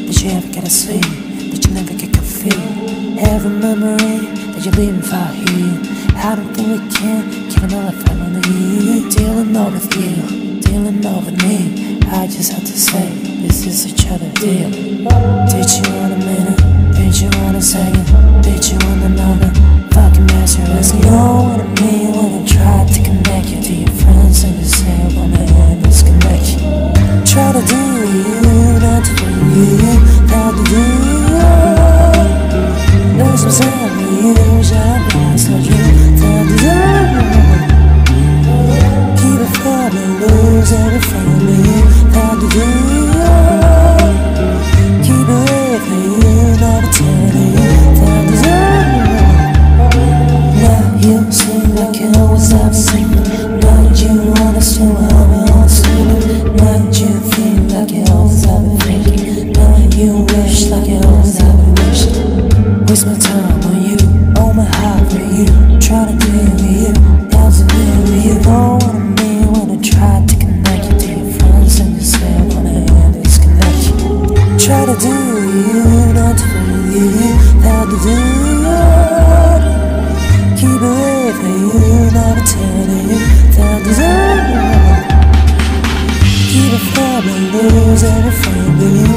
Did you ever get a sweet? Did you never get coffee? Every memory that you're leaving far here. I don't think we can keep another family. Dealing over with you, dealing over me. I just have to say, this is each other deal. Did you want a minute? Did you want a second? Did you want another fucking mess? You know what I mean when I try to connect you to your friends and you say I wanna end this connection. Try to do you, not to do you, not to do you. Know some sound for you, shine bright, so true, time to do. Keep it from and lose everything from you, time to do. Keep it away from you, never telling you, time to do. Now you seem like you always have seen. Now you understand how I understand. Now you feel like you always have been thinking. Now you wish like you always have been wishing. Waste my time on you, all my heart for you. Try to deal with you, how's it deal with you? Know what I mean when I try to connect you to your friends and you say I wanna end this connection. Try to do you, not to fool you, how to do you. Keep away from you, never telling you, time to do. Keep it from and lose everything but you.